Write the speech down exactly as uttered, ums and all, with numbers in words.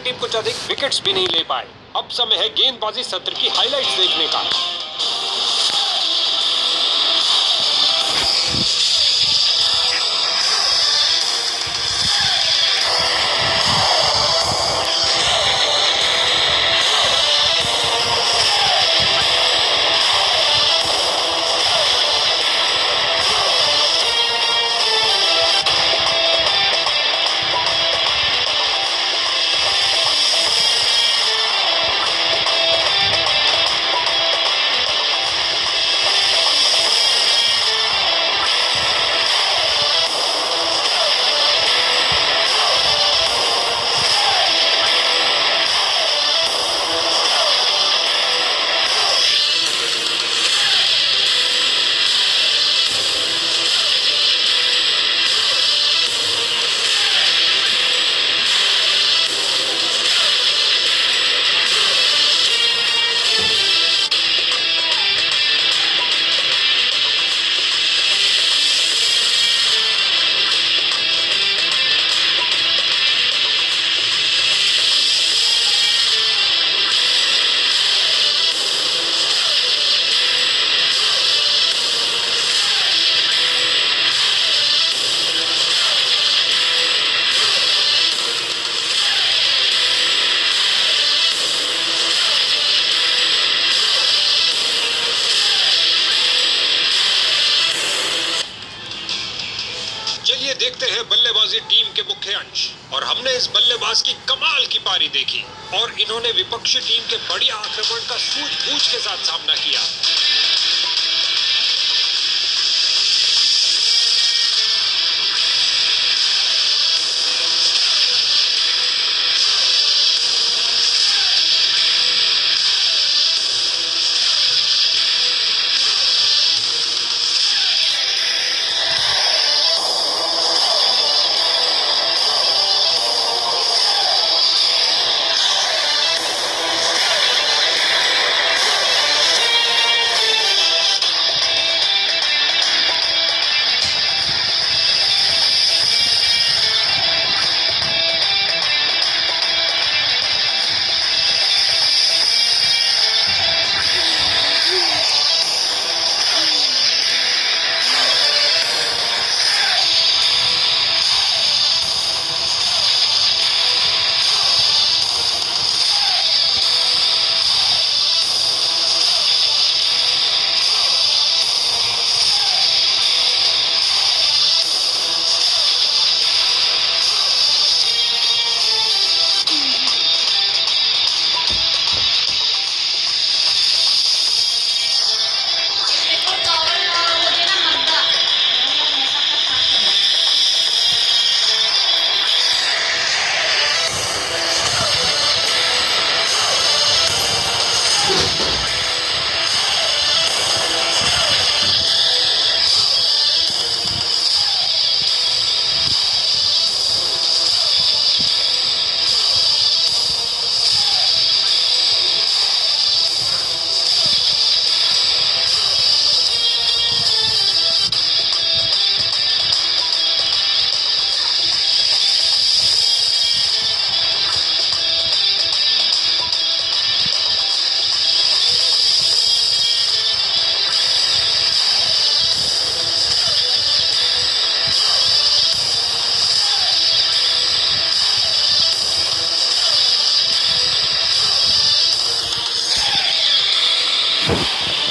Team कुछ अधिक wickets भी नहीं ले पाए। अब समय है गेंदबाजी सत्र की हाइलाइट्स देखने का। चलिए देखते हैं बल्लेबाजी टीम के मुख्य अंश। और हमने इस बल्लेबाज की कमाल की पारी देखी और इन्होंने विपक्षी टीम के बढ़िया आक्रमण का सूझबूझ के साथ सामना किया। you